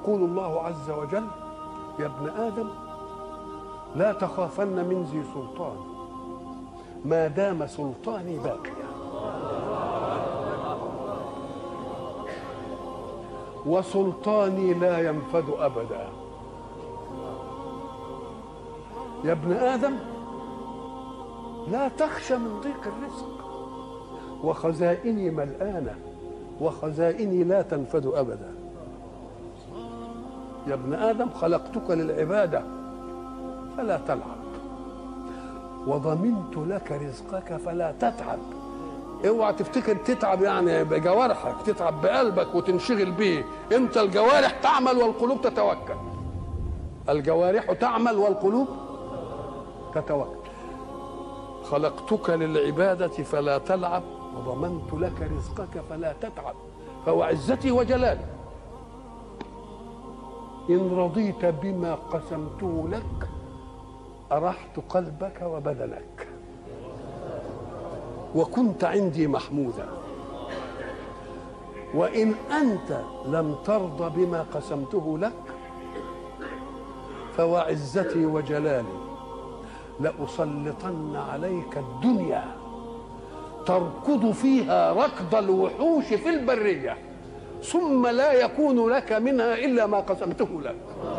يقول الله عز وجل: يا ابن آدم لا تخافن من ذي سلطان ما دام سلطاني باقيا، وسلطاني لا ينفد أبدا. يا ابن آدم لا تخشى من ضيق الرزق، وخزائني ملآنة وخزائني لا تنفد أبدا. يا ابن آدم خلقتك للعبادة فلا تلعب، وضمنت لك رزقك فلا تتعب. اوعى تفتكر تتعب يعني بجوارحك، تتعب بقلبك وتنشغل بيه. انت الجوارح تعمل والقلوب تتوكل، الجوارح تعمل والقلوب تتوكل. خلقتك للعبادة فلا تلعب، وضمنت لك رزقك فلا تتعب. فهو عزتي وجلالي إن رضيت بما قسمته لك أرحت قلبك وبدنك، وكنت عندي محمودا. وإن أنت لم ترضى بما قسمته لك فوعزتي وجلالي لأسلطن عليك الدنيا تركض فيها ركض الوحوش في البرية، ثم لا يكون لك منها إلا ما قسمته لك.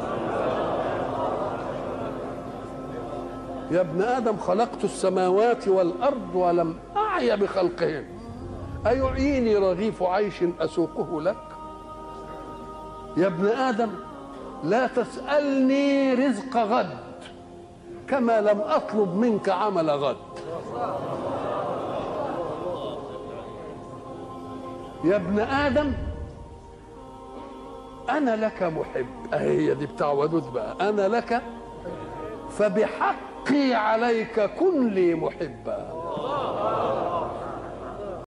يا ابن آدم خلقت السماوات والأرض ولم أعي بخلقهن، أيعيني رغيف عيش أسوقه لك؟ يا ابن آدم لا تسألني رزق غد كما لم أطلب منك عمل غد. يا ابن آدم أنا لك محب، هي دي بتاع ودود بقى، أنا لك فبحقي عليك كن لي محبا.